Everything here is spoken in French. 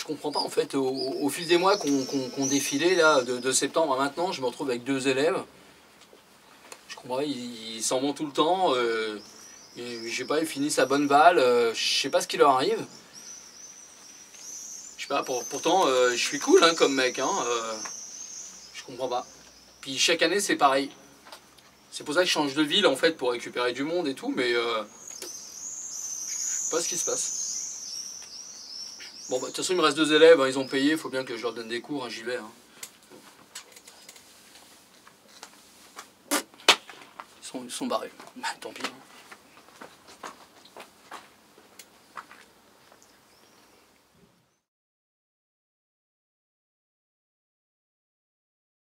comprends pas en fait, au fil des mois qu'on défilé là, de septembre à maintenant, je me retrouve avec 2 élèves. Je comprends pas, ils s'en vont tout le temps. Je sais pas, ils finissent à bonne balle, je sais pas ce qui leur arrive. Je sais pas, pourtant je suis cool hein, comme mec, hein, je comprends pas. Puis chaque année c'est pareil. C'est pour ça que je change de ville en fait pour récupérer du monde et tout, mais je sais pas ce qui se passe. Bon bah de toute façon il me reste 2 élèves, hein, ils ont payé, il faut bien que je leur donne des cours, hein, j'y vais. Hein. Ils sont barrés, bah, tant pis. Hein.